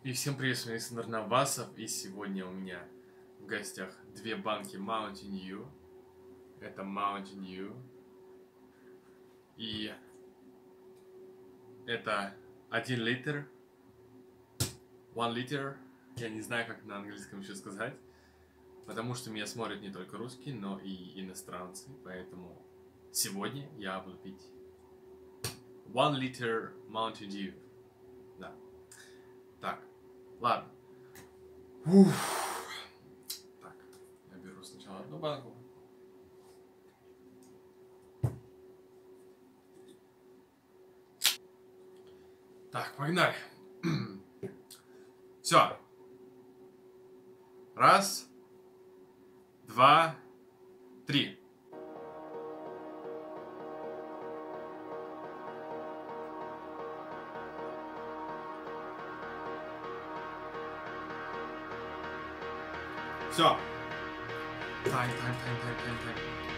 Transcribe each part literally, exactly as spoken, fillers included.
И всем привет, с вами Александр Навасов, и сегодня у меня в гостях две банки Mountain Dew. Это Mountain Dew. И это один литр. One liter. Я не знаю, как на английском еще сказать. Потому что меня смотрят не только русские, но и иностранцы. Поэтому сегодня я буду пить one liter Mountain Dew. Да. Так. Ладно. Уф. Так, я беру сначала одну банку. Так, погнали. Все. Раз, два, три. Все. Тайм, тайм, тайм, тайм, тайм, тайм.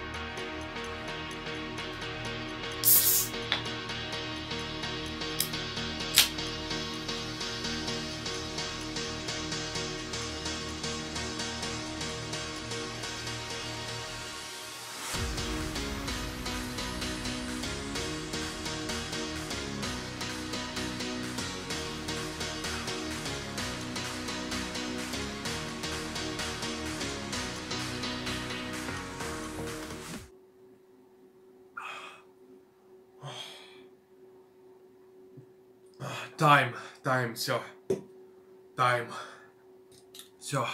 Тайм, тайм, все. Тайм. Все.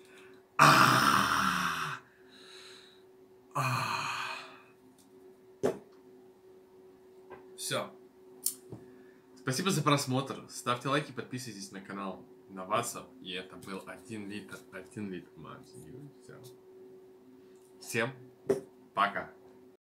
Все. Спасибо за просмотр. Ставьте лайки, подписывайтесь на канал Навасов. И это был один литр, один литр Mountain Dew. Все. Всем пока.